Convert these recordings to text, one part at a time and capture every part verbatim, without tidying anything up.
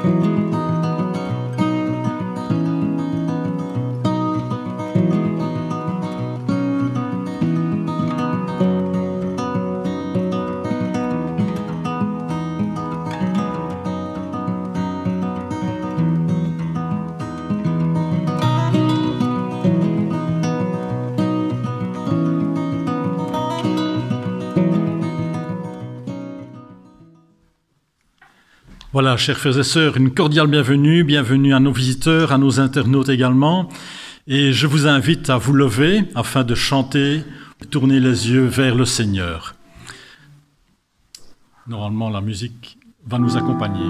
Voilà, chers frères et sœurs, une cordiale bienvenue, bienvenue à nos visiteurs, à nos internautes également. Et je vous invite à vous lever afin de chanter, de tourner les yeux vers le Seigneur. Normalement, la musique va nous accompagner.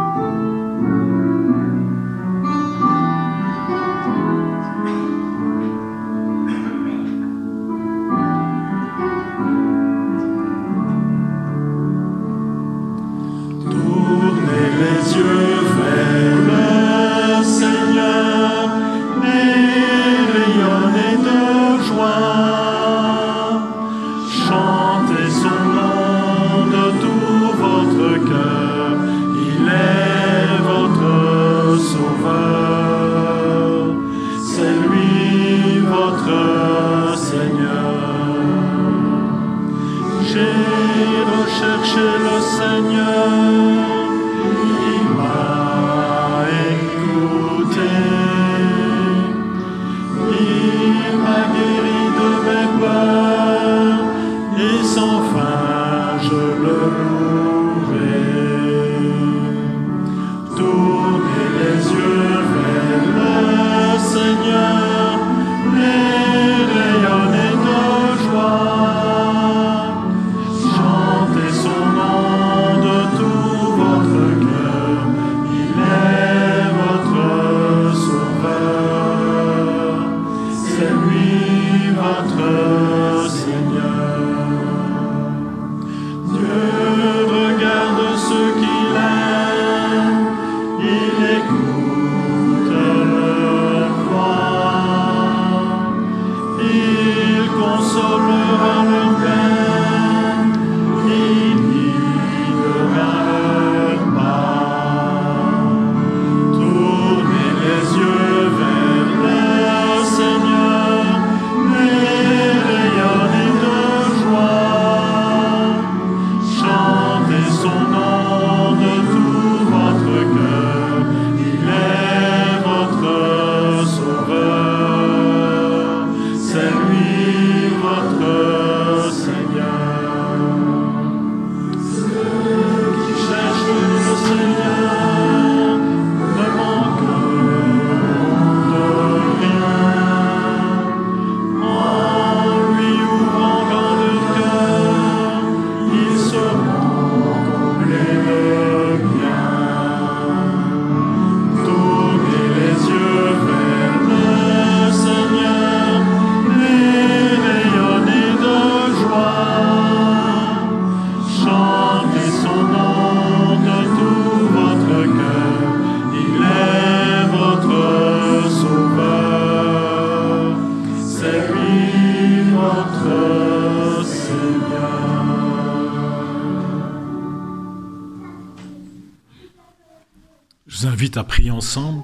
Je vous invite à prier ensemble.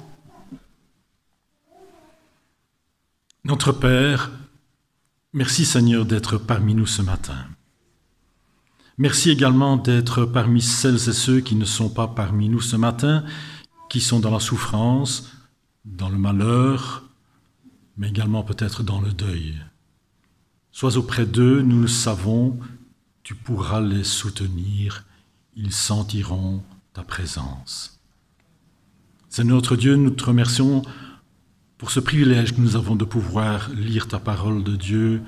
Notre Père, merci Seigneur d'être parmi nous ce matin. Merci également d'être parmi celles et ceux qui ne sont pas parmi nous ce matin, qui sont dans la souffrance, dans le malheur, mais également peut-être dans le deuil. Sois auprès d'eux, nous le savons, tu pourras les soutenir, ils sentiront ta présence. Seigneur notre Dieu, nous te remercions pour ce privilège que nous avons de pouvoir lire ta parole de Dieu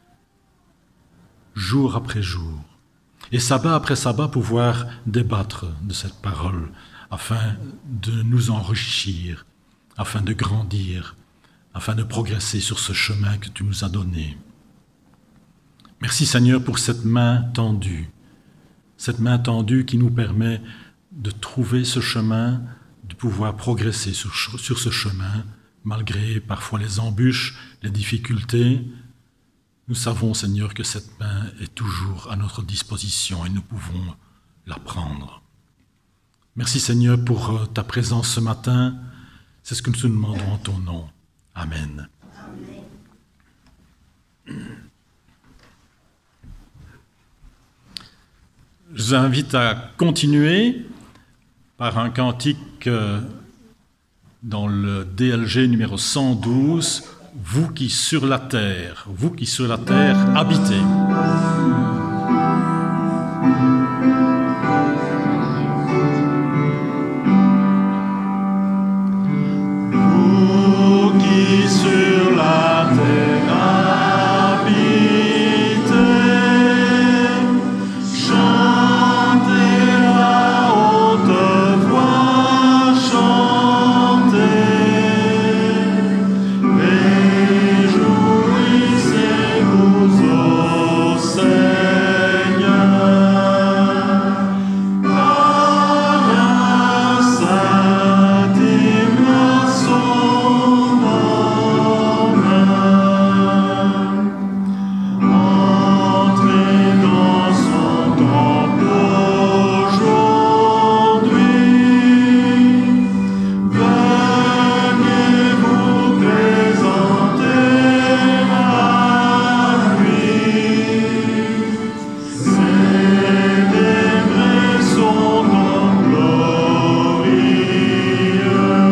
jour après jour, et sabbat après sabbat pouvoir débattre de cette parole afin de nous enrichir, afin de grandir, afin de progresser sur ce chemin que tu nous as donné. Merci Seigneur pour cette main tendue, cette main tendue qui nous permet de trouver ce chemin, de pouvoir progresser sur, sur ce chemin, malgré parfois les embûches, les difficultés. Nous savons, Seigneur, que cette main est toujours à notre disposition et nous pouvons la prendre. Merci Seigneur pour ta présence ce matin. C'est ce que nous te demandons en ton nom. Amen. Je vous invite à continuer par un cantique dans le D L G numéro cent douze, « Vous qui sur la terre, vous qui sur la terre habitez ». Vous qui sur la terre habitez, chantez à haute voix, chantez, réjouissez-vous au Seigneur, par un saint hymne à son nom. Entrez dans son temple aujourd'hui, venez vous présenter à lui, célébrez son nom glorieux,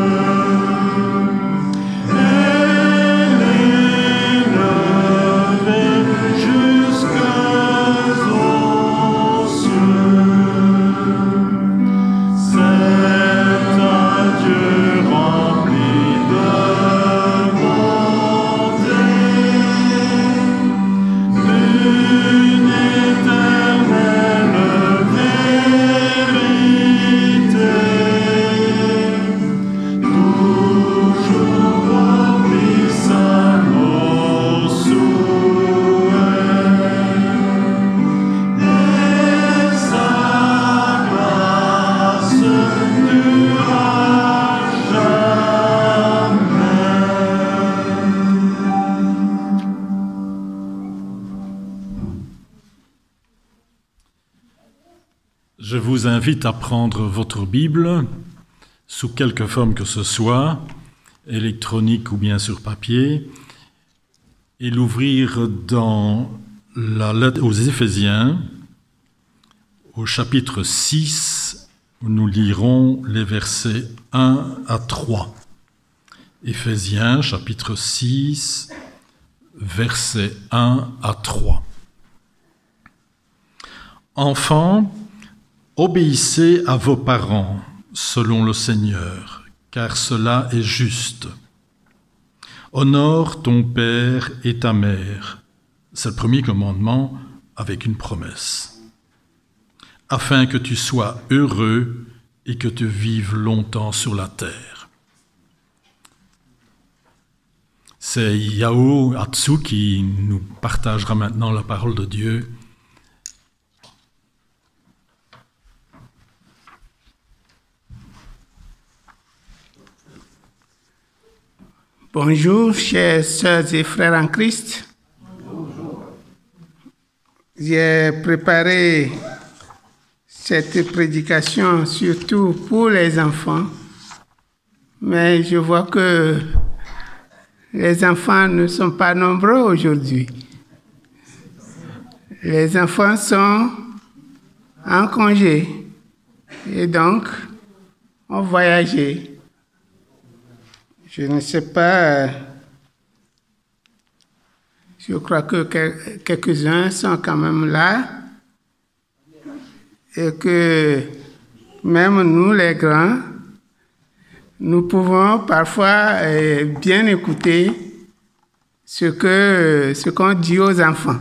élevez jusqu'aux cieux. C'est un Dieu rempli de bonté, d'une éternelle vérité, toujours propice à nos souhaits, et sa grâce durera jamais. Je vous invite à prendre votre Bible, sous quelque forme que ce soit, électronique ou bien sur papier, et l'ouvrir dans la lettre aux Éphésiens, au chapitre six, où nous lirons les versets un à trois. Éphésiens, chapitre six, versets un à trois. Enfants, obéissez à vos parents selon le Seigneur, car cela est juste. Honore ton père et ta mère. C'est le premier commandement avec une promesse. Afin que tu sois heureux et que tu vives longtemps sur la terre. C'est Yao Atsu qui nous partagera maintenant la parole de Dieu. Bonjour, chers sœurs et frères en Christ. J'ai préparé cette prédication surtout pour les enfants, mais je vois que les enfants ne sont pas nombreux aujourd'hui. Les enfants sont en congé et donc ont voyagé. Je ne sais pas, je crois que quelques-uns sont quand même là et que même nous les grands, nous pouvons parfois bien écouter ce que, ce qu'on dit aux enfants.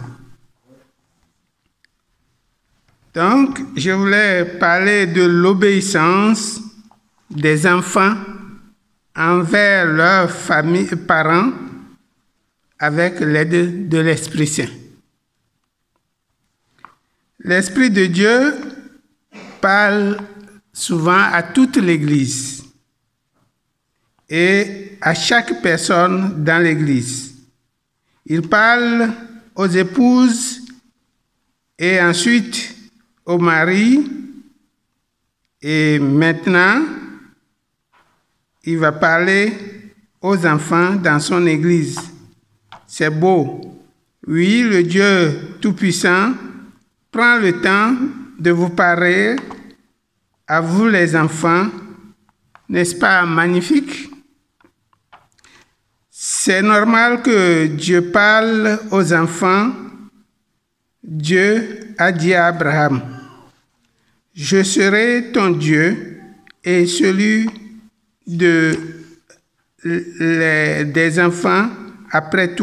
Donc, je voulais parler de l'obéissance des enfants envers leurs familles, parents, avec l'aide de l'Esprit Saint. L'Esprit de Dieu parle souvent à toute l'Église et à chaque personne dans l'Église. Il parle aux épouses et ensuite aux maris Et maintenant, il va parler aux enfants dans son église. C'est beau. Oui, le Dieu Tout-Puissant prend le temps de vous parler à vous les enfants. N'est-ce pas magnifique? C'est normal que Dieu parle aux enfants. Dieu a dit à Abraham, « Je serai ton Dieu et celui de, les, des enfants après toi. »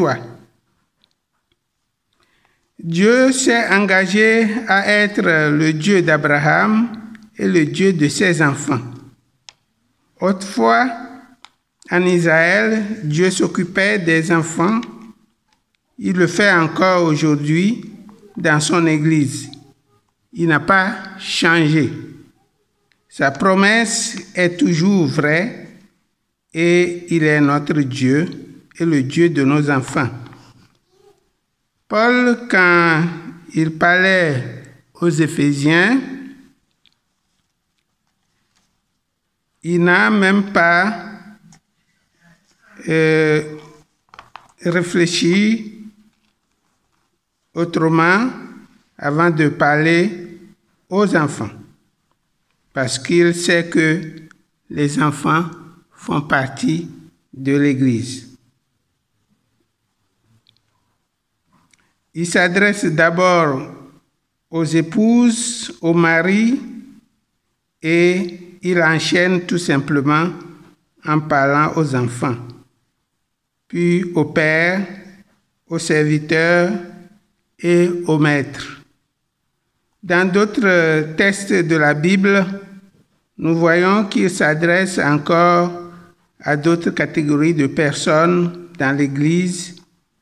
Dieu s'est engagé à être le Dieu d'Abraham et le Dieu de ses enfants. Autrefois, en Israël, Dieu s'occupait des enfants. Il le fait encore aujourd'hui dans son Église. Il n'a pas changé. Sa promesse est toujours vraie et il est notre Dieu et le Dieu de nos enfants. Paul, quand il parlait aux Éphésiens, il n'a même pas euh, réfléchi autrement avant de parler aux enfants, parce qu'il sait que les enfants font partie de l'Église. Il s'adresse d'abord aux épouses, aux maris, et il enchaîne tout simplement en parlant aux enfants, puis aux pères, aux serviteurs et aux maîtres. Dans d'autres textes de la Bible, nous voyons qu'il s'adresse encore à d'autres catégories de personnes dans l'Église.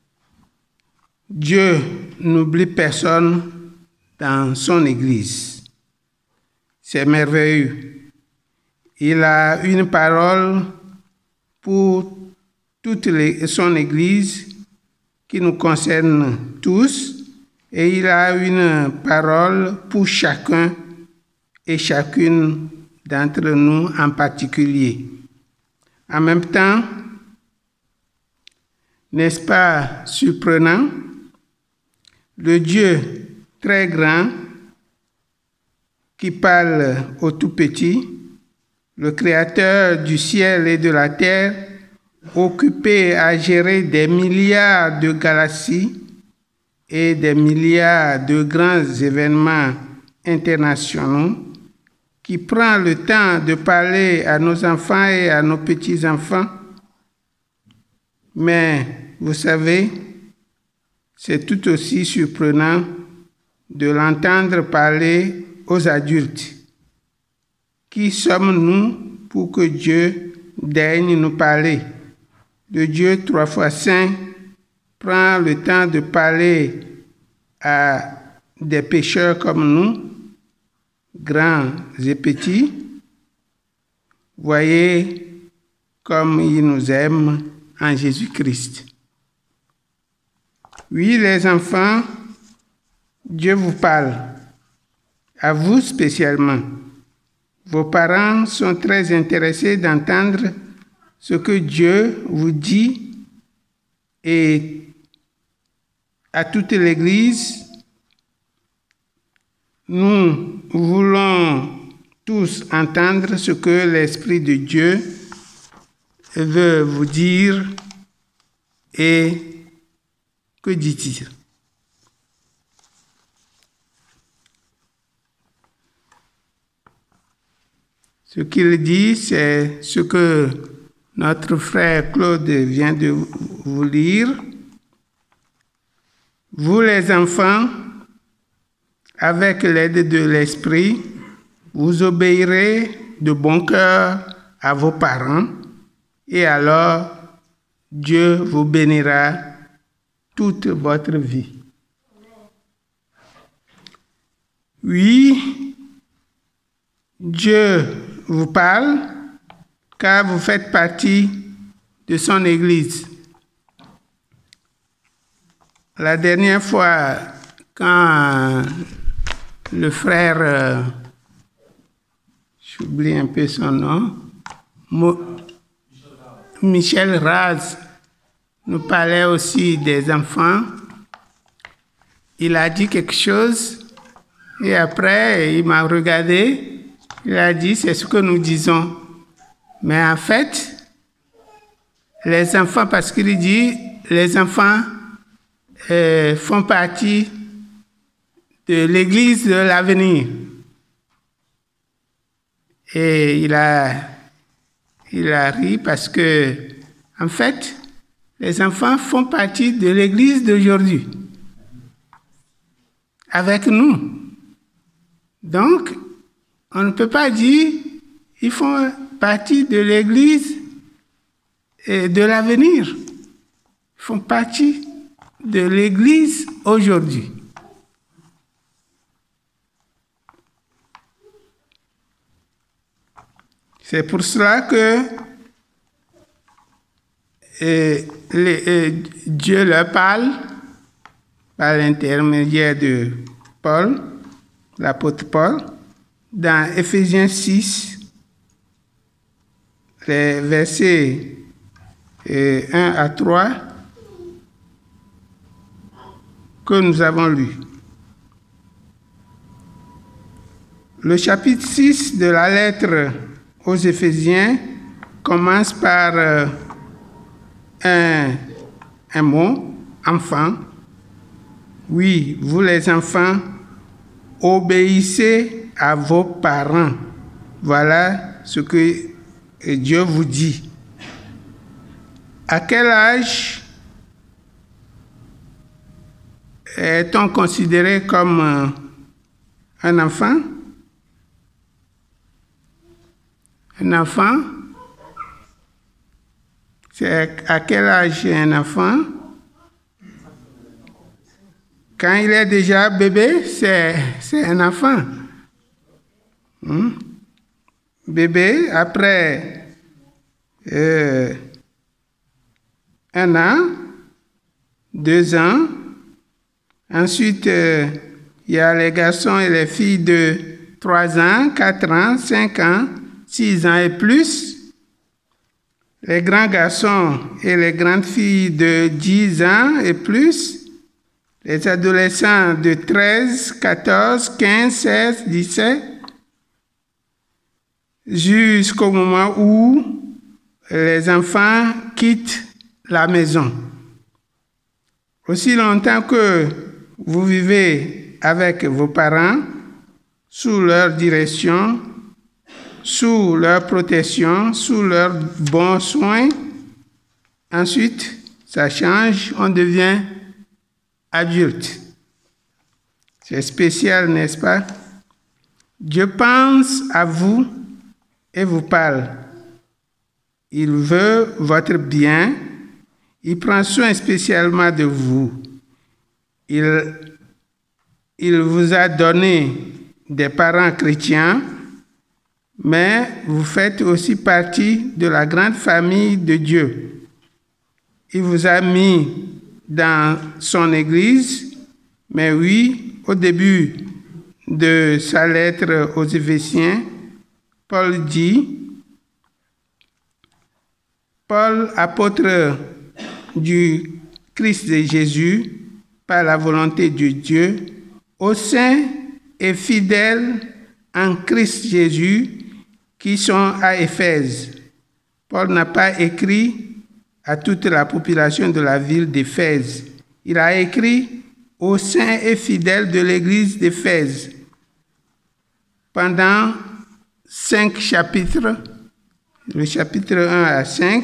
Dieu n'oublie personne dans son Église. C'est merveilleux. Il a une parole pour toute les, son Église qui nous concerne tous, et il a une parole pour chacun et chacune d'entre nous en particulier. En même temps, n'est-ce pas surprenant? Le Dieu très grand qui parle au tout petit, le Créateur du ciel et de la terre, occupé à gérer des milliards de galaxies et des milliards de grands événements internationaux, qui prend le temps de parler à nos enfants et à nos petits-enfants. Mais vous savez, c'est tout aussi surprenant de l'entendre parler aux adultes. Qui sommes-nous pour que Dieu daigne nous parler? Le Dieu trois fois saint prend le temps de parler à des pécheurs comme nous, grands et petits. Voyez comme il nous aime en Jésus-Christ. Oui, les enfants, Dieu vous parle, à vous spécialement. Vos parents sont très intéressés d'entendre ce que Dieu vous dit, et à toute l'Église, nous voulons tous entendre ce que l'Esprit de Dieu veut vous dire. Et que dit-il? Ce qu'il dit, c'est ce que notre frère Claude vient de vous lire. Vous les enfants, avec l'aide de l'Esprit, vous obéirez de bon cœur à vos parents, et alors Dieu vous bénira toute votre vie. Oui, Dieu vous parle, car vous faites partie de son Église. La dernière fois, quand le frère, je j'oublie un peu son nom, Mo, Michel Raz, nous parlait aussi des enfants. Il a dit quelque chose et après, il m'a regardé. Il a dit, c'est ce que nous disons. Mais en fait, les enfants, parce qu'il dit, les enfants euh, font partie de l'Église de l'avenir. Et il a, il a ri parce que, en fait, les enfants font partie de l'Église d'aujourd'hui, avec nous. Donc, on ne peut pas dire qu'ils font partie de l'Église de l'avenir. Ils font partie de l'Église aujourd'hui. C'est pour cela que et, les, et Dieu leur parle par l'intermédiaire de Paul, l'apôtre Paul, dans Éphésiens six, les versets et un à trois que nous avons lus. Le chapitre six de la lettre aux Éphésiens commence par euh, un, un mot, enfant. Oui, vous les enfants, obéissez à vos parents. Voilà ce que Dieu vous dit. À quel âge est-on considéré comme euh, un enfant? Un enfant, c'est à quel âge est un enfant? Quand il est déjà bébé, c'est, c'est un enfant. Hmm? Bébé, après euh, un an, deux ans, ensuite euh, il y a les garçons et les filles de trois ans, quatre ans, cinq ans, six ans et plus. Les grands garçons et les grandes filles de dix ans et plus. Les adolescents de treize, quatorze, quinze, seize, dix-sept. Jusqu'au moment où les enfants quittent la maison. Aussi longtemps que vous vivez avec vos parents, sous leur direction, sous leur protection, sous leur bon soin, ensuite, ça change, on devient adulte. C'est spécial, n'est-ce pas? Dieu pense à vous et vous parle. Il veut votre bien. Il prend soin spécialement de vous. Il, il vous a donné des parents chrétiens, mais vous faites aussi partie de la grande famille de Dieu. Il vous a mis dans son Église, mais oui, au début de sa lettre aux Éphésiens, Paul dit, Paul, apôtre du Christ de Jésus, par la volonté de Dieu, aux saints et fidèles en Christ Jésus, qui sont à Éphèse. Paul n'a pas écrit à toute la population de la ville d'Éphèse. Il a écrit aux saints et fidèles de l'église d'Éphèse. Pendant cinq chapitres, le chapitre un à cinq,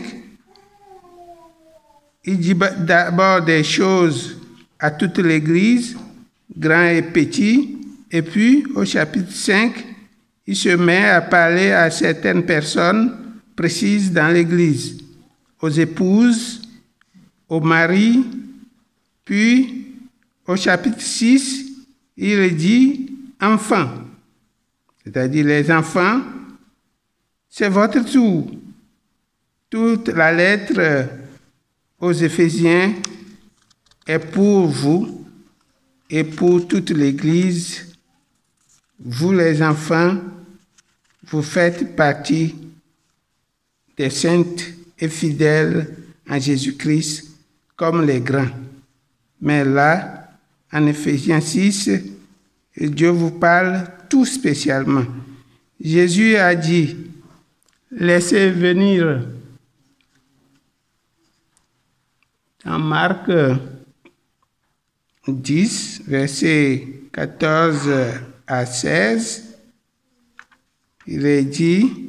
il dit d'abord des choses à toute l'église, grand et petit, et puis au chapitre cinq, il se met à parler à certaines personnes précises dans l'église, aux épouses, aux maris, puis au chapitre six, il dit enfants, c'est-à-dire les enfants, c'est votre tour. Toute la lettre aux Éphésiens est pour vous et pour toute l'Église, vous les enfants, vous faites partie des saintes et fidèles en Jésus-Christ comme les grands. Mais là, en Éphésiens six, Dieu vous parle tout spécialement. Jésus a dit, laissez venir, en Marc dix, versets quatorze à seize, il est dit,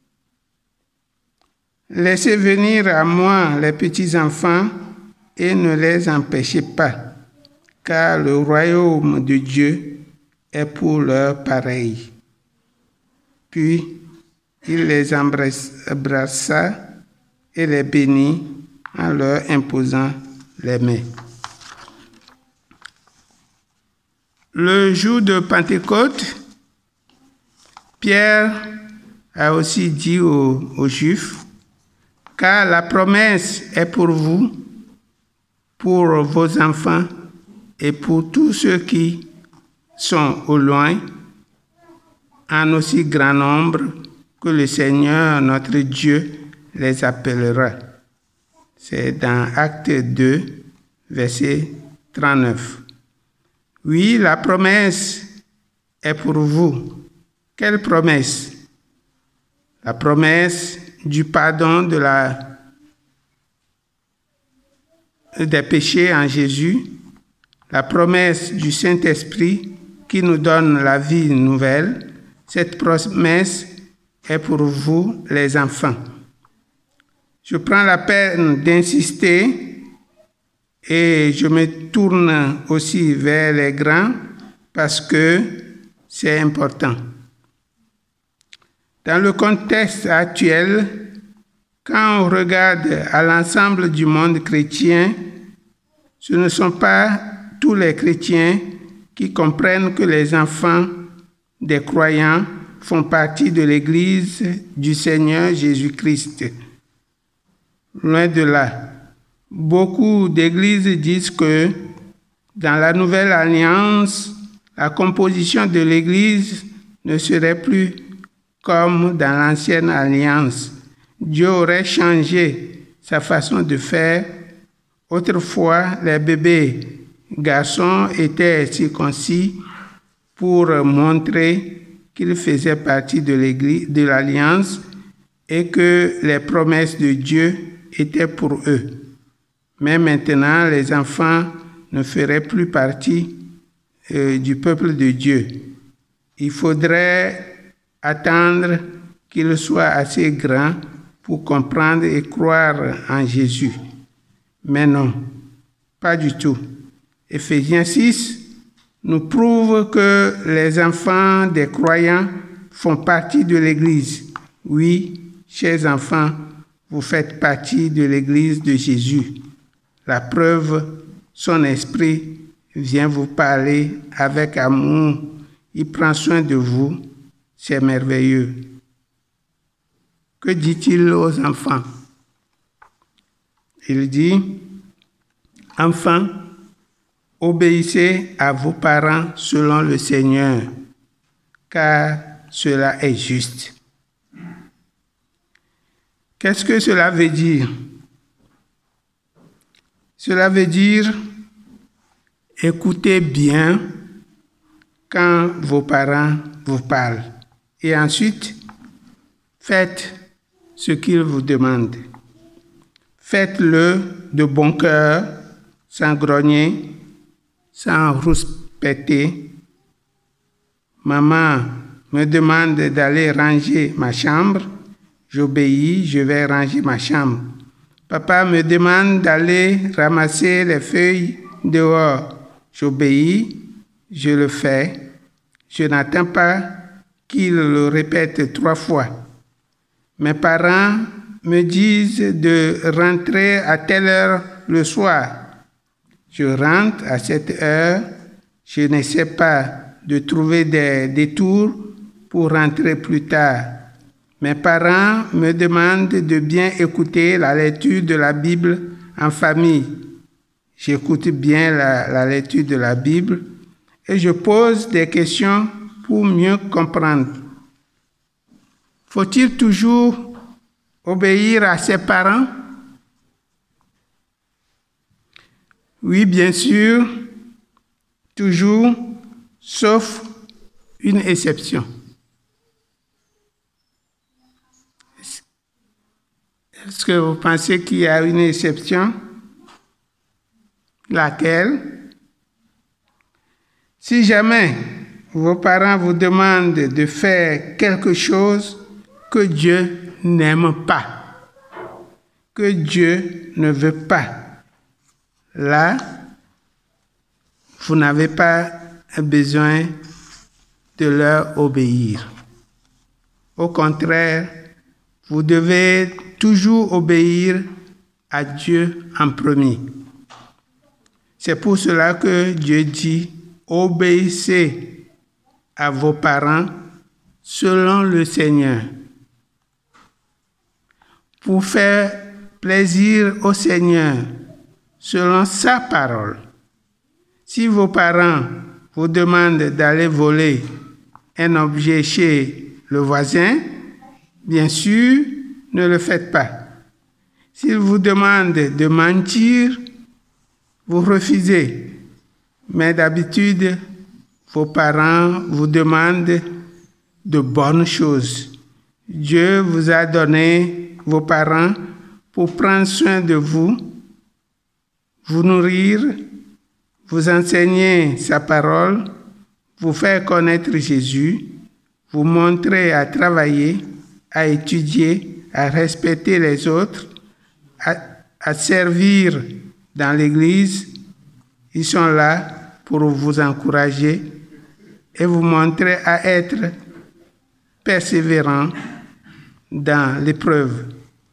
laissez venir à moi les petits enfants et ne les empêchez pas, car le royaume de Dieu est pour leurs pareils. Puis il les embrassa et les bénit en leur imposant les mains. Le jour de Pentecôte, Pierre a aussi dit aux, aux Juifs, car la promesse est pour vous, pour vos enfants et pour tous ceux qui sont au loin, en aussi grand nombre que le Seigneur, notre Dieu, les appellera. C'est dans Actes deux, verset trente-neuf. Oui, la promesse est pour vous. Quelle promesse? La promesse du pardon de la, des péchés en Jésus, la promesse du Saint-Esprit qui nous donne la vie nouvelle. Cette promesse est pour vous, les enfants. Je prends la peine d'insister et je me tourne aussi vers les grands parce que c'est important. Dans le contexte actuel, quand on regarde à l'ensemble du monde chrétien, ce ne sont pas tous les chrétiens qui comprennent que les enfants des croyants font partie de l'Église du Seigneur Jésus-Christ. Loin de là. Beaucoup d'églises disent que dans la nouvelle alliance, la composition de l'Église ne serait plus comme dans l'ancienne alliance. Dieu aurait changé sa façon de faire. Autrefois, les bébés garçons étaient circoncis pour montrer qu'ils faisaient partie de l'Église, de l'alliance et que les promesses de Dieu étaient pour eux. Mais maintenant, les enfants ne feraient plus partie euh, du peuple de Dieu. Il faudrait attendre qu'ils soient assez grands pour comprendre et croire en Jésus. Mais non, pas du tout. Éphésiens six nous prouve que les enfants des croyants font partie de l'Église. Oui, chers enfants, vous faites partie de l'Église de Jésus. La preuve, son esprit vient vous parler avec amour. Il prend soin de vous. C'est merveilleux. Que dit-il aux enfants? Il dit, « Enfants, obéissez à vos parents selon le Seigneur, car cela est juste. » Qu'est-ce que cela veut dire? Cela veut dire, écoutez bien quand vos parents vous parlent et ensuite faites ce qu'ils vous demandent. Faites-le de bon cœur, sans grogner, sans rouspéter. Maman me demande d'aller ranger ma chambre. J'obéis, je vais ranger ma chambre. Papa me demande d'aller ramasser les feuilles dehors. J'obéis, je le fais. Je n'attends pas qu'il le répète trois fois. Mes parents me disent de rentrer à telle heure le soir. Je rentre à cette heure. Je n'essaie pas de trouver des détours pour rentrer plus tard. Mes parents me demandent de bien écouter la lecture de la Bible en famille. J'écoute bien la, la lecture de la Bible et je pose des questions pour mieux comprendre. Faut-il toujours obéir à ses parents? Oui, bien sûr, toujours, sauf une exception. Est-ce que vous pensez qu'il y a une exception? Laquelle? Si jamais vos parents vous demandent de faire quelque chose que Dieu n'aime pas, que Dieu ne veut pas, là, vous n'avez pas besoin de leur obéir. Au contraire, vous devez toujours obéir à Dieu en premier. C'est pour cela que Dieu dit, obéissez à vos parents selon le Seigneur. Pour faire plaisir au Seigneur selon sa parole. Si vos parents vous demandent d'aller voler un objet chez le voisin, bien sûr, ne le faites pas. S'ils vous demandent de mentir, vous refusez. Mais d'habitude, vos parents vous demandent de bonnes choses. Dieu vous a donné vos parents pour prendre soin de vous, vous nourrir, vous enseigner sa parole, vous faire connaître Jésus, vous montrer à travailler, à étudier, à respecter les autres, à, à servir dans l'Église. Ils sont là pour vous encourager et vous montrer à être persévérant dans l'épreuve.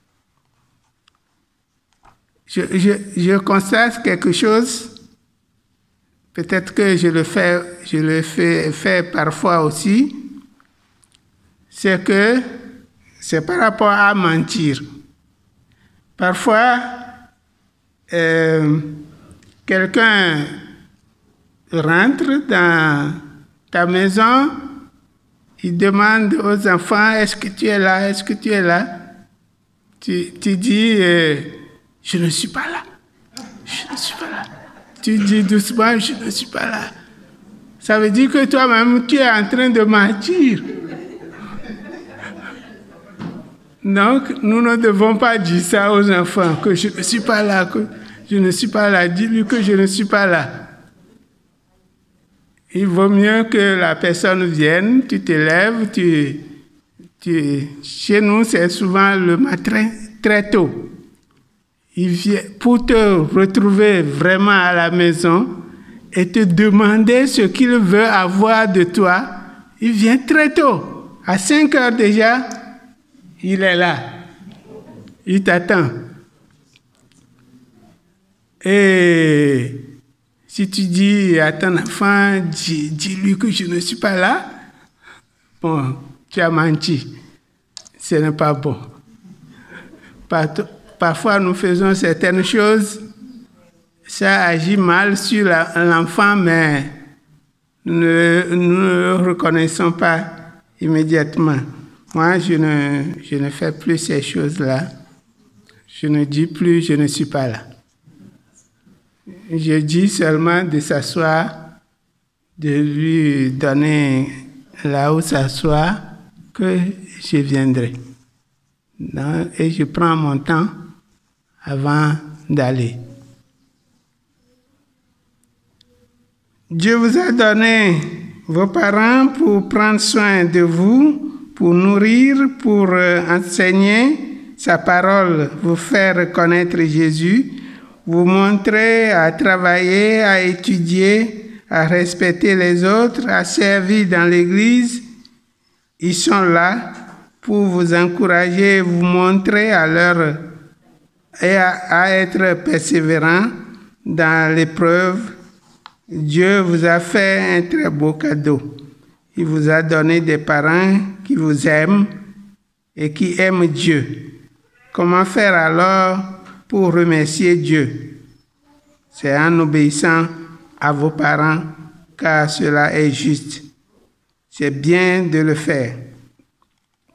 Je, je, je constate quelque chose, peut-être que je le fais, je le fais, fais parfois aussi, c'est que c'est par rapport à mentir. Parfois, euh, quelqu'un rentre dans ta maison, il demande aux enfants, est-ce que tu es là, est-ce que tu es là? Tu, tu dis, euh, je ne suis pas là, je ne suis pas là. Tu dis doucement, je ne suis pas là. Ça veut dire que toi-même, tu es en train de mentir. Donc, nous ne devons pas dire ça aux enfants, que je ne suis pas là, que je ne suis pas là. Dis-lui que je ne suis pas là. Il vaut mieux que la personne vienne, tu te lèves, tu, tu, chez nous, c'est souvent le matin très tôt. Il vient pour te retrouver vraiment à la maison et te demander ce qu'il veut avoir de toi. Il vient très tôt. À cinq heures déjà, il est là. Il t'attend. Et si tu dis à ton enfant, dis, dis-lui que je ne suis pas là, bon, tu as menti. Ce n'est pas bon. Parfois, nous faisons certaines choses, ça agit mal sur la, l'enfant, mais nous ne, nous ne le reconnaissons pas immédiatement. Moi, je ne, je ne fais plus ces choses-là. Je ne dis plus, je ne suis pas là. Je dis seulement de s'asseoir, de lui donner là où s'asseoir, que je viendrai. Non, et je prends mon temps avant d'aller. Dieu vous a donné vos parents pour prendre soin de vous, pour nourrir, pour enseigner sa parole, vous faire connaître Jésus, vous montrer à travailler, à étudier, à respecter les autres, à servir dans l'Église. Ils sont là pour vous encourager, vous montrer à leur et à, à être persévérant dans l'épreuve. Dieu vous a fait un très beau cadeau. Il vous a donné des parents qui vous aiment et qui aiment Dieu. Comment faire alors pour remercier Dieu? C'est en obéissant à vos parents, car cela est juste. C'est bien de le faire.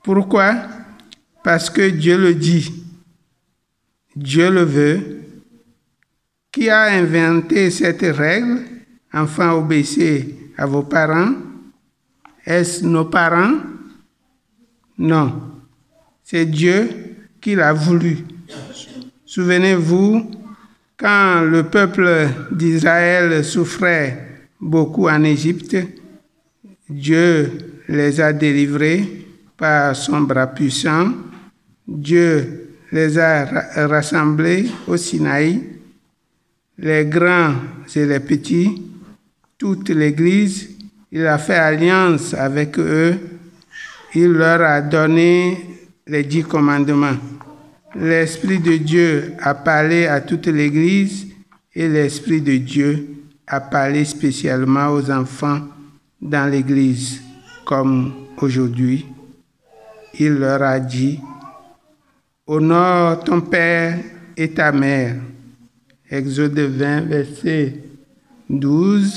Pourquoi? Parce que Dieu le dit. Dieu le veut. Qui a inventé cette règle? Enfants, obéissez à vos parents. Est-ce nos parents? Non. C'est Dieu qui l'a voulu. Souvenez-vous, quand le peuple d'Israël souffrait beaucoup en Égypte, Dieu les a délivrés par son bras puissant. Dieu les a rassemblés au Sinaï, les grands et les petits, toute l'Église. Il a fait alliance avec eux. Il leur a donné les dix commandements. L'Esprit de Dieu a parlé à toute l'Église et l'Esprit de Dieu a parlé spécialement aux enfants dans l'Église, comme aujourd'hui. Il leur a dit, « Honore ton père et ta mère. » Exode vingt, verset douze.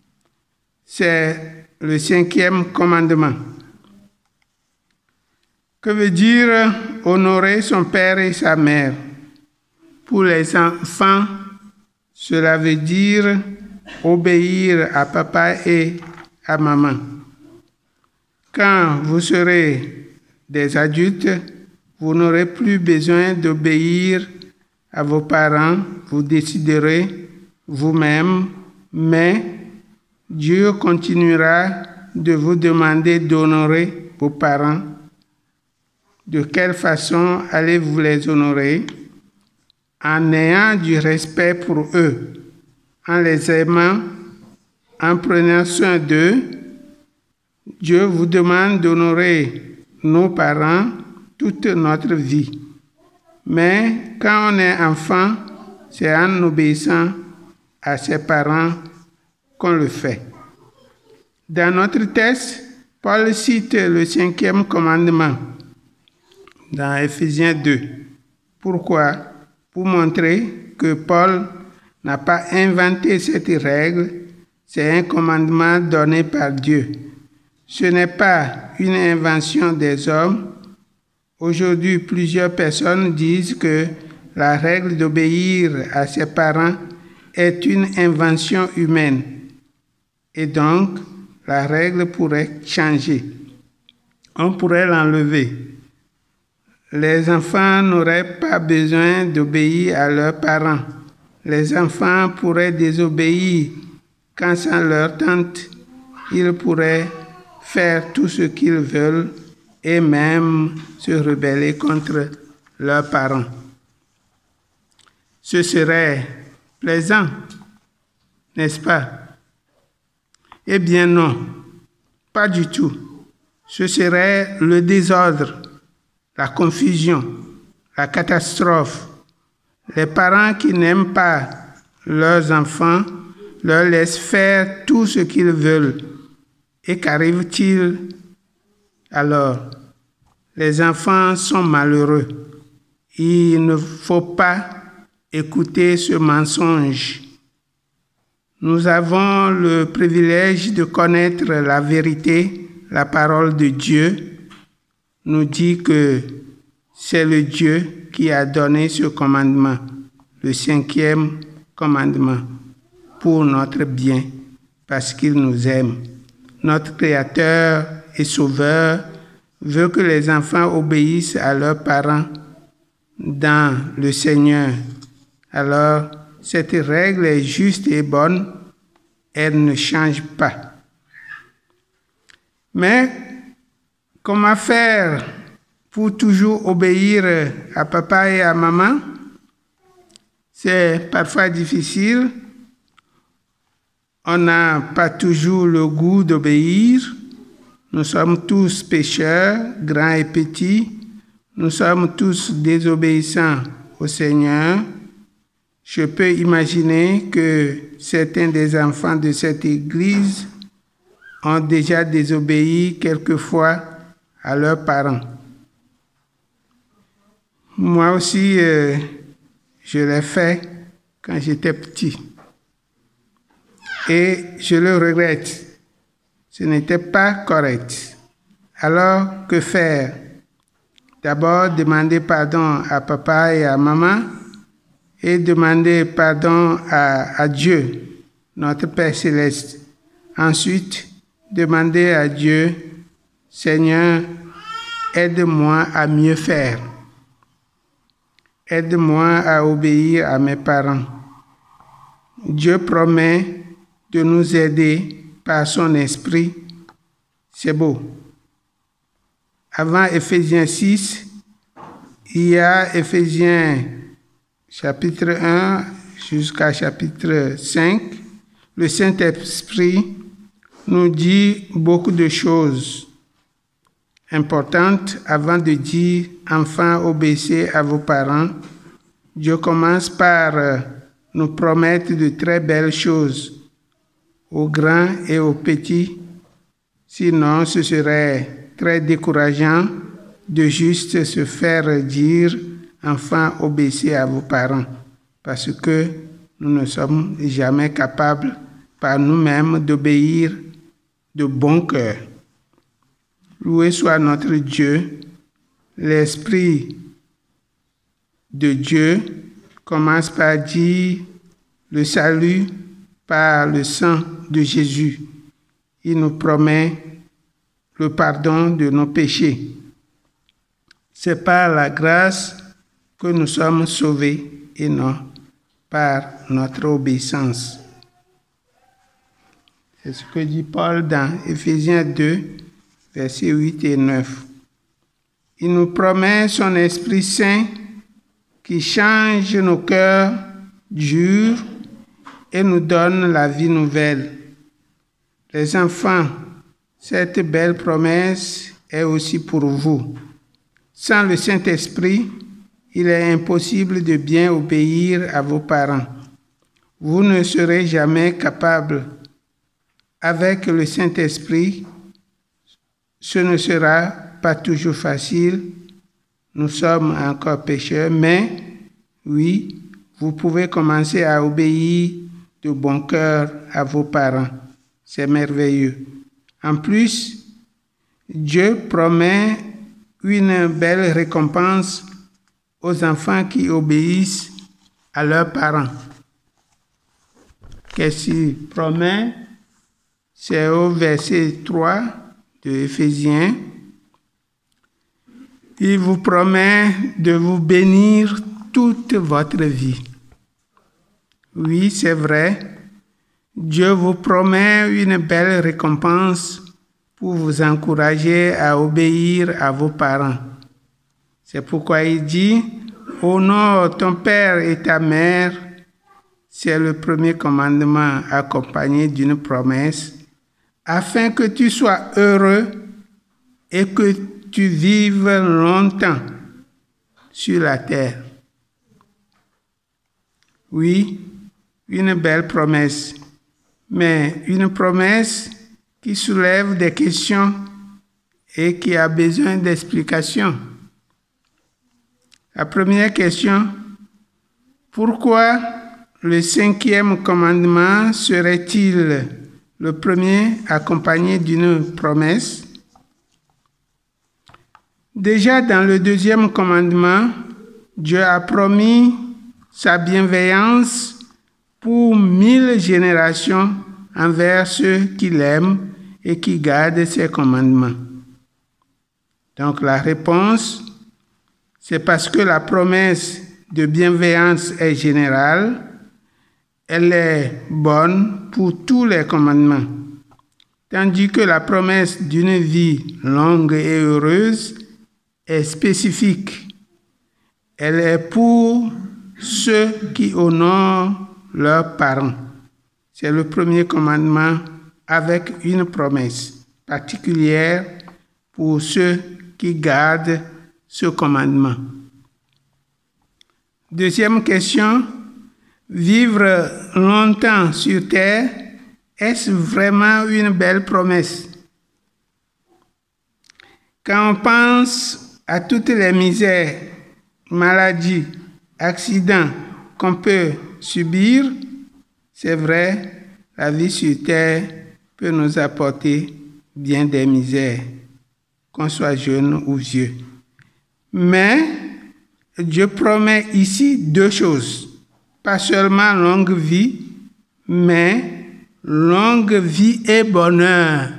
C'est le cinquième commandement. Que veut dire honorer son père et sa mère? Pour les enfants, cela veut dire obéir à papa et à maman. Quand vous serez des adultes, vous n'aurez plus besoin d'obéir à vos parents, vous déciderez vous-même, mais Dieu continuera de vous demander d'honorer vos parents. De quelle façon allez-vous les honorer? En ayant du respect pour eux, en les aimant, en prenant soin d'eux. Dieu vous demande d'honorer nos parents toute notre vie. Mais quand on est enfant, c'est en obéissant à ses parents qu'on le fait. Dans notre texte, Paul cite le cinquième commandement dans Éphésiens deux. Pourquoi? Pour montrer que Paul n'a pas inventé cette règle, c'est un commandement donné par Dieu. Ce n'est pas une invention des hommes. Aujourd'hui, plusieurs personnes disent que la règle d'obéir à ses parents est une invention humaine. Et donc, la règle pourrait changer. On pourrait l'enlever. Les enfants n'auraient pas besoin d'obéir à leurs parents. Les enfants pourraient désobéir quand sans leur tente, ils pourraient faire tout ce qu'ils veulent et même se rebeller contre leurs parents. Ce serait plaisant, n'est-ce pas? Eh bien non, pas du tout. Ce serait le désordre, la confusion, la catastrophe. Les parents qui n'aiment pas leurs enfants leur laissent faire tout ce qu'ils veulent. Et qu'arrive-t-il alors? Les enfants sont malheureux. Il ne faut pas écouter ce mensonge. Nous avons le privilège de connaître la vérité. La parole de Dieu nous dit que c'est le Dieu qui a donné ce commandement, le cinquième commandement, pour notre bien, parce qu'il nous aime. Notre Créateur et Sauveur veut que les enfants obéissent à leurs parents dans le Seigneur. Alors, cette règle est juste et bonne, elle ne change pas. Mais comment faire pour toujours obéir à papa et à maman? C'est parfois difficile. On n'a pas toujours le goût d'obéir. Nous sommes tous pécheurs, grands et petits. Nous sommes tous désobéissants au Seigneur. Je peux imaginer que certains des enfants de cette église ont déjà désobéi quelquefois à leurs parents. Moi aussi, euh, je l'ai fait quand j'étais petit. Et je le regrette. Ce n'était pas correct. Alors, que faire? D'abord, demandez pardon à papa et à maman et demandez pardon à, à Dieu, notre Père céleste. Ensuite, demandez à Dieu, Seigneur, aide-moi à mieux faire. Aide-moi à obéir à mes parents. Dieu promet de nous aider par son esprit. C'est beau. Avant Éphésiens six, il y a Éphésiens chapitre un jusqu'à chapitre cinq. Le Saint-Esprit nous dit beaucoup de choses importantes avant de dire « Enfants, obéissez à vos parents ». Dieu commence par nous promettre de très belles choses aux grands et aux petits. Sinon, ce serait très décourageant de juste se faire dire « Enfants, obéissez à vos parents » parce que nous ne sommes jamais capables par nous-mêmes d'obéir de bon cœur. Loué soit notre Dieu, l'Esprit de Dieu commence par dire le salut par le sang de Jésus. Il nous promet le pardon de nos péchés. C'est par la grâce que nous sommes sauvés et non par notre obéissance. C'est ce que dit Paul dans Éphésiens deux, versets huit et neuf. Il nous promet son Esprit Saint qui change nos cœurs durs et nous donne la vie nouvelle. Les enfants, cette belle promesse est aussi pour vous. Sans le Saint-Esprit, il est impossible de bien obéir à vos parents. Vous ne serez jamais capable. Avec le Saint-Esprit, ce ne sera pas toujours facile. Nous sommes encore pécheurs, mais oui, vous pouvez commencer à obéir de bon cœur à vos parents. C'est merveilleux. En plus, Dieu promet une belle récompense aux enfants qui obéissent à leurs parents. Qu'est-ce qu'il promet? C'est au verset trois de Éphésiens. Il vous promet de vous bénir toute votre vie. Oui, c'est vrai. Dieu vous promet une belle récompense pour vous encourager à obéir à vos parents. C'est pourquoi il dit « Honore ton père et ta mère ». C'est le premier commandement accompagné d'une promesse, afin que tu sois heureux et que tu vives longtemps sur la terre. Oui, une belle promesse, mais une promesse qui soulève des questions et qui a besoin d'explications. La première question, pourquoi le cinquième commandement serait-il le premier accompagné d'une promesse? Déjà dans le deuxième commandement, Dieu a promis sa bienveillance pour mille générations envers ceux qui l'aiment et qui gardent ses commandements. Donc la réponse, c'est parce que la promesse de bienveillance est générale, elle est bonne pour tous les commandements, tandis que la promesse d'une vie longue et heureuse est spécifique. Elle est pour ceux qui honorent leurs parents. C'est le premier commandement avec une promesse particulière pour ceux qui gardent ce commandement. Deuxième question, vivre longtemps sur terre, est-ce vraiment une belle promesse? Quand on pense à toutes les misères, maladies, accidents qu'on peut subir, c'est vrai, la vie sur terre peut nous apporter bien des misères, qu'on soit jeune ou vieux. Mais Dieu promet ici deux choses. Pas seulement longue vie, mais longue vie et bonheur.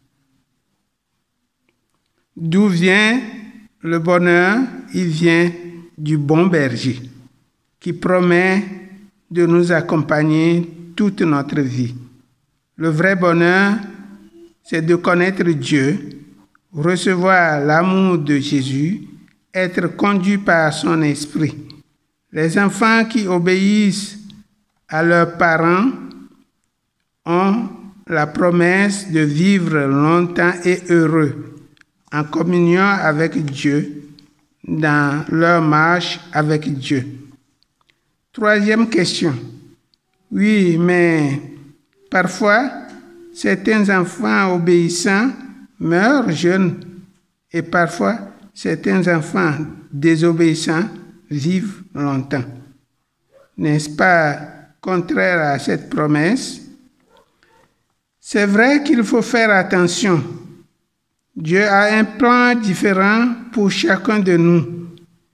D'où vient le bonheur? Il vient du bon berger qui promet de nous accompagner toute notre vie. Le vrai bonheur, c'est de connaître Dieu, recevoir l'amour de Jésus, être conduit par son esprit. Les enfants qui obéissent à leurs parents ont la promesse de vivre longtemps et heureux, en communion avec Dieu, dans leur marche avec Dieu. Troisième question. Oui, mais parfois, certains enfants obéissants meurent jeunes et parfois, certains enfants désobéissants vivent longtemps. N'est-ce pas contraire à cette promesse? C'est vrai qu'il faut faire attention. Dieu a un plan différent pour chacun de nous.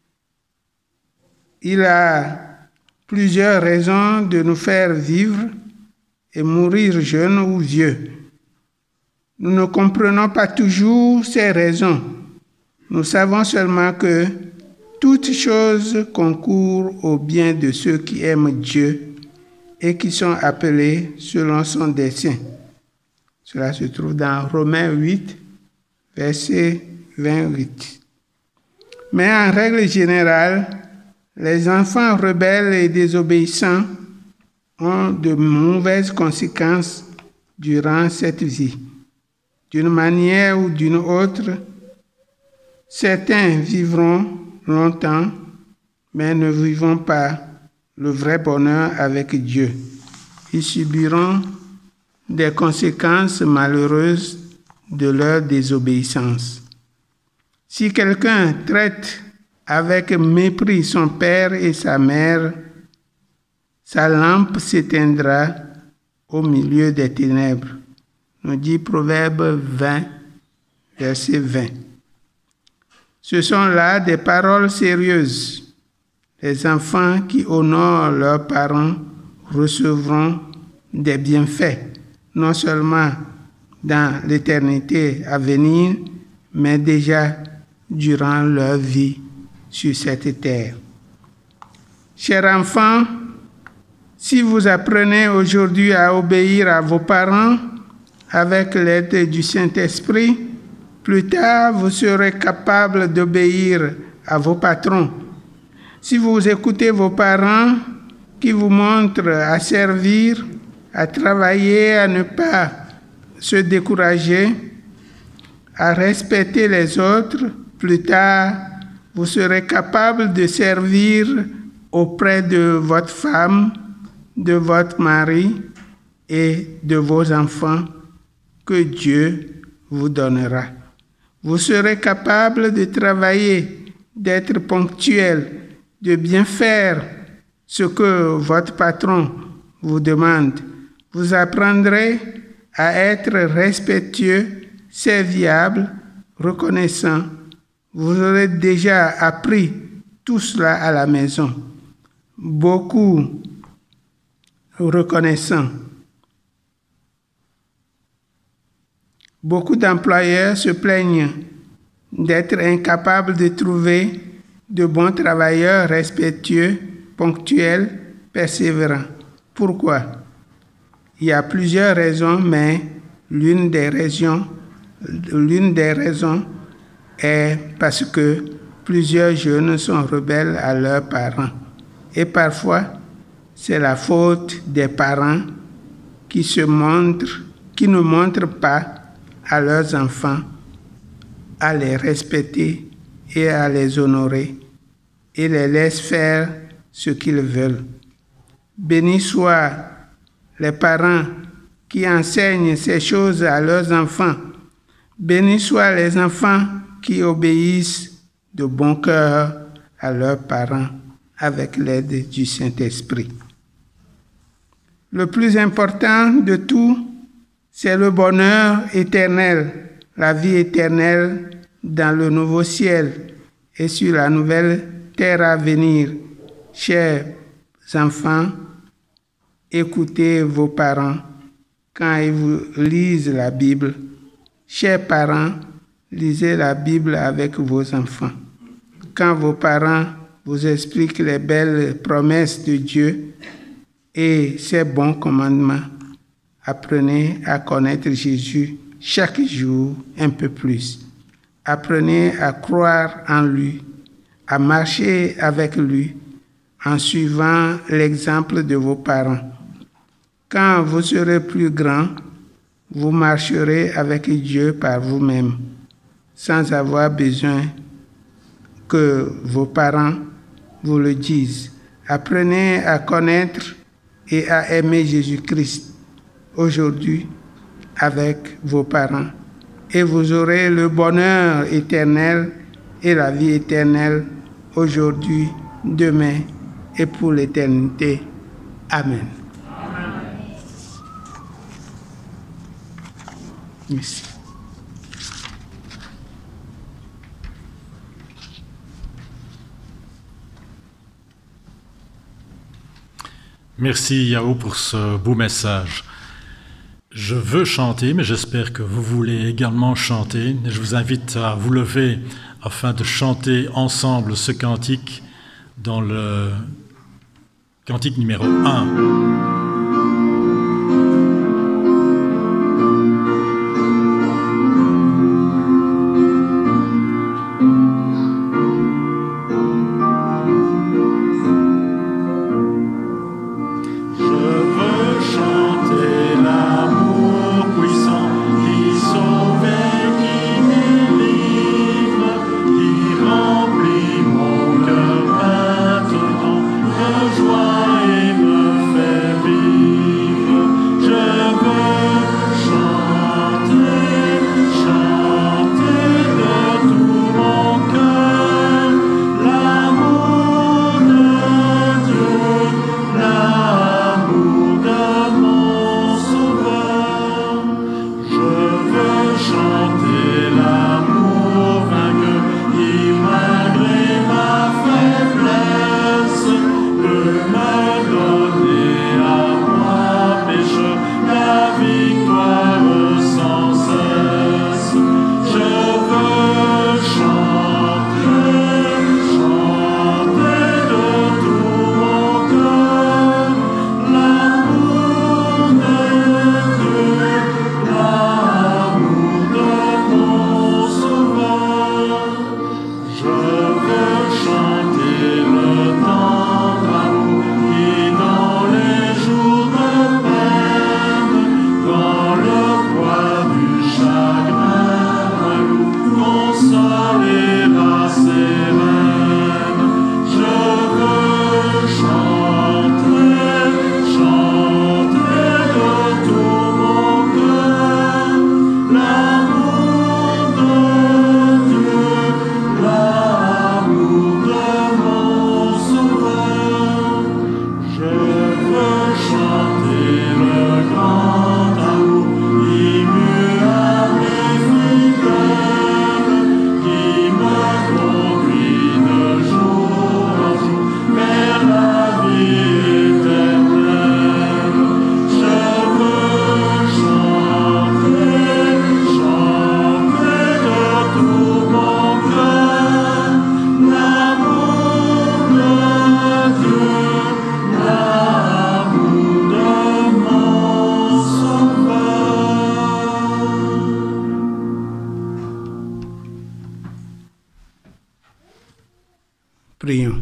Il a plusieurs raisons de nous faire vivre et mourir jeunes ou vieux. Nous ne comprenons pas toujours ces raisons. Nous savons seulement que toutes choses concourent au bien de ceux qui aiment Dieu et qui sont appelés selon son dessein. Cela se trouve dans Romains huit, verset vingt-huit. Mais en règle générale, les enfants rebelles et désobéissants ont de mauvaises conséquences durant cette vie. D'une manière ou d'une autre, certains vivront longtemps, mais ne vivront pas le vrai bonheur avec Dieu. Ils subiront des conséquences malheureuses de leur désobéissance. Si quelqu'un traite avec mépris son père et sa mère, sa lampe s'éteindra au milieu des ténèbres. Nous dit Proverbe vingt, verset vingt. Ce sont là des paroles sérieuses. Les enfants qui honorent leurs parents recevront des bienfaits, non seulement dans l'éternité à venir, mais déjà durant leur vie sur cette terre. Chers enfants, si vous apprenez aujourd'hui à obéir à vos parents avec l'aide du Saint-Esprit, plus tard vous serez capables d'obéir à vos patrons. Si vous écoutez vos parents qui vous montrent à servir, à travailler, à ne pas se décourager, à respecter les autres, plus tard, vous serez capable de servir auprès de votre femme, de votre mari et de vos enfants que Dieu vous donnera. Vous serez capable de travailler, d'être ponctuel, de bien faire ce que votre patron vous demande. Vous apprendrez à être respectueux, serviable, reconnaissant. Vous aurez déjà appris tout cela à la maison. Beaucoup reconnaissant. Beaucoup d'employeurs se plaignent d'être incapables de trouver de bons travailleurs respectueux, ponctuels, persévérants. Pourquoi? Il y a plusieurs raisons, mais l'une des raisons, l'une des raisons est parce que plusieurs jeunes sont rebelles à leurs parents. Et parfois, c'est la faute des parents qui se montrent, qui ne montrent pas à leurs enfants à les respecter et à les honorer et les laissent faire ce qu'ils veulent. Bénis soient les parents qui enseignent ces choses à leurs enfants. Bénis soient les enfants qui obéissent de bon cœur à leurs parents avec l'aide du Saint-Esprit. Le plus important de tout, c'est le bonheur éternel, la vie éternelle dans le nouveau ciel et sur la nouvelle terre à venir. Chers enfants, écoutez vos parents quand ils vous lisent la Bible. Chers parents, lisez la Bible avec vos enfants. Quand vos parents vous expliquent les belles promesses de Dieu et ses bons commandements, apprenez à connaître Jésus chaque jour un peu plus. Apprenez à croire en lui, à marcher avec lui en suivant l'exemple de vos parents. Quand vous serez plus grand, vous marcherez avec Dieu par vous-même, sans avoir besoin que vos parents vous le disent. Apprenez à connaître et à aimer Jésus-Christ aujourd'hui avec vos parents, et vous aurez le bonheur éternel et la vie éternelle aujourd'hui, demain et pour l'éternité. Amen. Merci. Merci Yao pour ce beau message. Je veux chanter, mais j'espère que vous voulez également chanter. Je vous invite à vous lever afin de chanter ensemble ce cantique dans le cantique numéro un. Prions.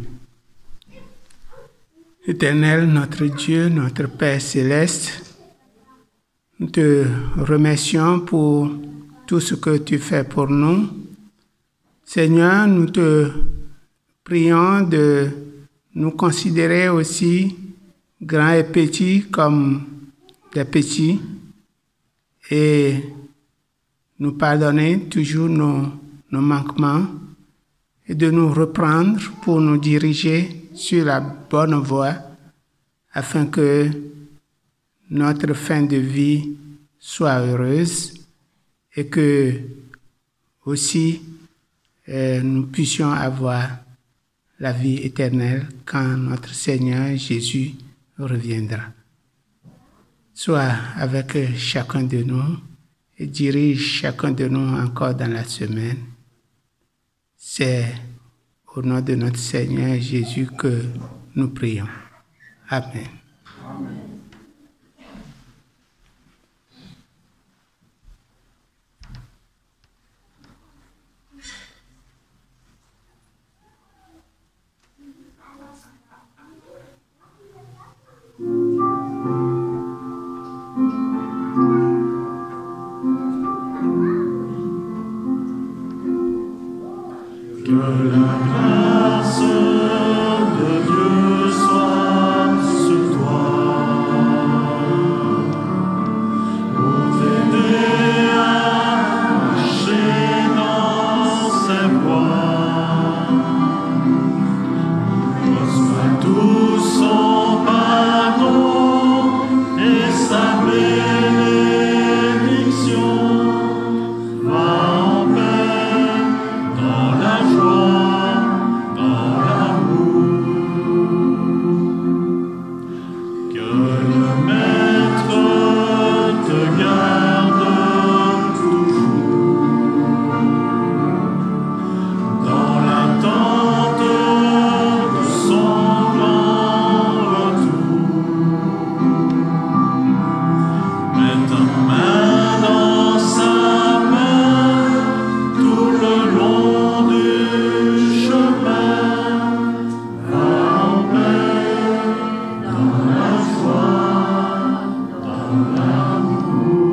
Éternel, notre Dieu, notre Père céleste, nous te remercions pour tout ce que tu fais pour nous. Seigneur, nous te prions de nous considérer aussi grands et petits comme des petits et nous pardonner toujours nos, nos manquements et de nous reprendre pour nous diriger sur la bonne voie afin que notre fin de vie soit heureuse et que aussi euh, nous puissions avoir la vie éternelle quand notre Seigneur Jésus reviendra. Sois avec chacun de nous et dirige chacun de nous encore dans la semaine. C'est au nom de notre Seigneur Jésus que nous prions. Amen. Amen. Que la grâce de Dieu soit sur toi pour t'aider à marcher dans ses voies. Reçois tout son pardon et sa bénédiction. Va en paix dans la joie, dans l'amour. Que le Maître te garde toujours dans l'attente de son grand retour. Mets ta main dans sa main tout le long du chemin. Va en paix dans la joie, dans l'amour.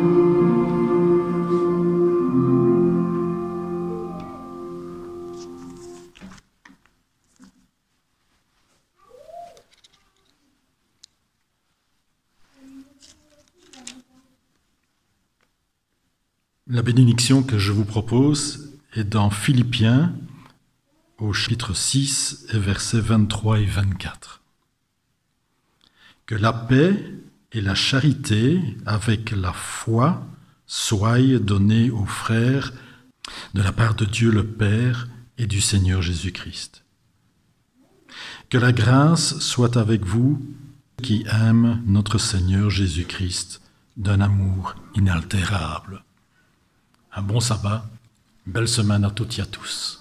La bénédiction que je vous propose est dans Philippiens au chapitre six et versets vingt-trois et vingt-quatre. Que la paix et la charité avec la foi soient données aux frères de la part de Dieu le Père et du Seigneur Jésus-Christ. Que la grâce soit avec vous qui aiment notre Seigneur Jésus-Christ d'un amour inaltérable. Un bon sabbat, belle semaine à toutes et à tous.